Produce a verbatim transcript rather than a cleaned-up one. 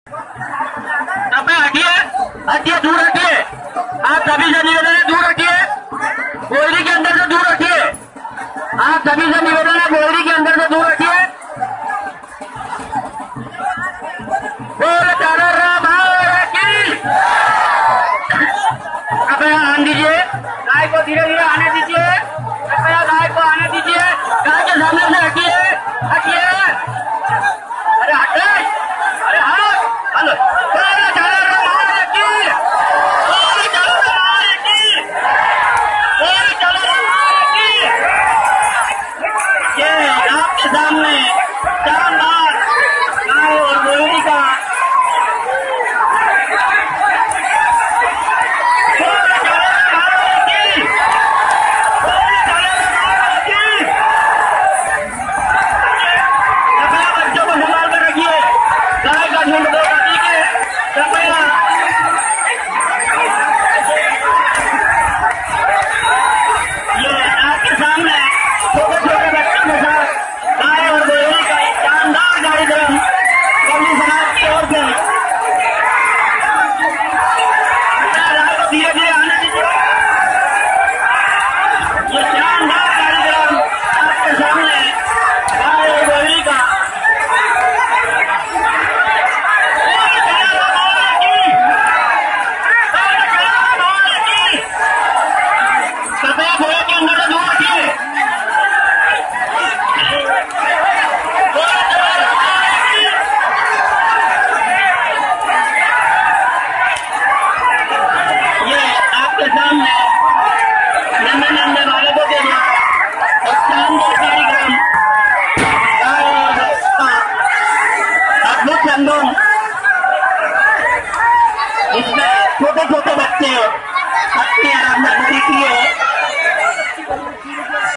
अब हटिए, हटिए, दूर हटिए। आप सभी से निवेदन है, दूर हटिए, गोयरी के अंदर से दूर हटिए। आप सभी से निवेदन है, गोयरी के अंदर से दूर हटिए। बोल तारा राम की। कृपया आने दीजिए, गाय को धीरे धीरे आने दीजिए। कृपया गाय को आने दीजिए। गाय के सामने से हटिए, हटिए। अरे हटे, अरे हाँ, हेलो। सामने शानदार गाय और गोयरी का कृपया बच्चों को संभाल कर रखिए। गाय का झुंड दो गति के कृपया ये आपके सामने छोटे छोटे बच्चों के साथ गाय और गोयरी का एक शानदार कार्यक्रम कवि समाज की ओर से राय को धीरे धीरे आने दीजिए। ये शानदार कार्यक्रम आपके सामने गाय और गोयरी का कृपया गोया के अंदर से दूर रखिए। सामने नन्हे नन्हे बालकों के लिए एक शानदार कार्यक्रम गाय और का अद्भुत संगम, इसमें छोटे छोटे बच्चे अपने आराम से